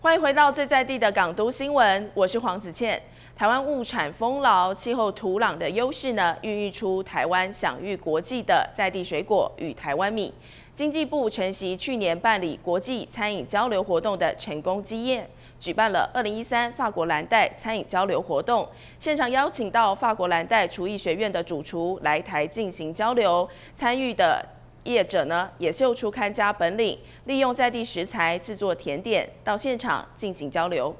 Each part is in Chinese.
欢迎回到最在地的港都新闻，我是黄子倩。台湾物产丰饶，气候土壤的优势呢，孕育出台湾享誉国际的在地水果与台湾米。经济部承袭去年办理国际餐饮交流活动的成功经验，举办了2013法国蓝带餐饮交流活动，现场邀请到法国蓝带厨艺学院的主厨来台进行交流，参与的业者呢也秀出看家本领，利用在地食材制作甜点，到现场进行交流。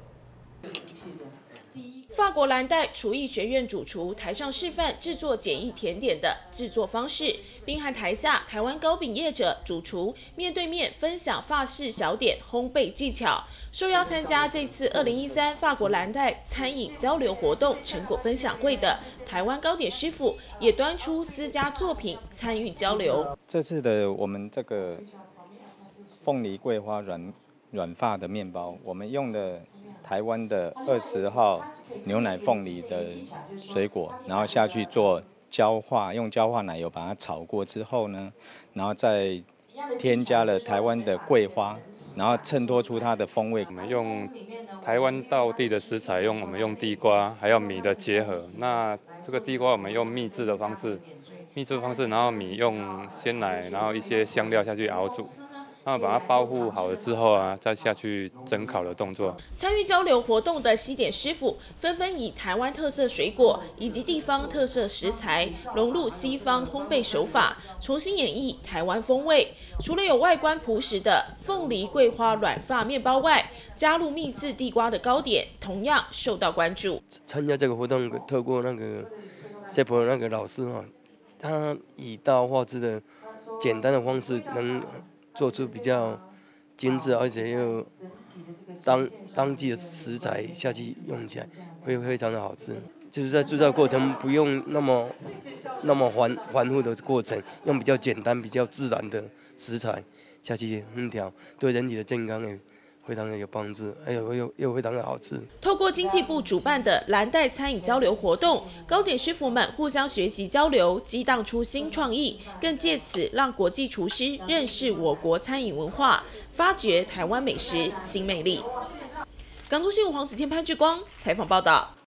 法国蓝带厨艺学院主厨台上示范制作简易甜点的制作方式，并和台下台湾糕饼业者主厨面对面分享法式小点烘焙技巧。受邀参加这次2013法国蓝带餐饮交流活动成果分享会的台湾糕点师傅，也端出私家作品参与交流。 这次的我们这个凤梨桂花软发的面包，我们用了台湾的20号牛奶凤梨的水果，然后下去做焦化，用焦化奶油把它炒过之后呢，然后再添加了台湾的桂花，然后衬托出它的风味。 我们用台湾道地的食材，我们用地瓜还有米的结合。那这个地瓜我们用秘制的方式，然后米用鲜奶，然后一些香料下去熬煮。那把它包覆好了之后啊，再下去蒸烤的动作。 参与交流活动的西点师傅纷纷以台湾特色水果以及地方特色食材融入西方烘焙手法，重新演绎台湾风味。除了有外观朴实的凤梨桂花软发面包外，加入秘制地瓜的糕点同样受到关注。 参加这个活动，透过那个 CEP 那个老师他以大画质的简单的方式能做出比较精致，而且又当季的食材下去用起来会非常的好吃。就是在制造过程不用那么繁复的过程，用比较简单、比较自然的食材下去烹调，对人体的健康也非常的有帮助，又非常的好吃。 透过经济部主办的蓝带餐饮交流活动，糕点师傅们互相学习交流，激荡出新创意，更借此让国际厨师认识我国餐饮文化，发掘台湾美食新魅力。港都新闻黄子谦、潘志光采访报道。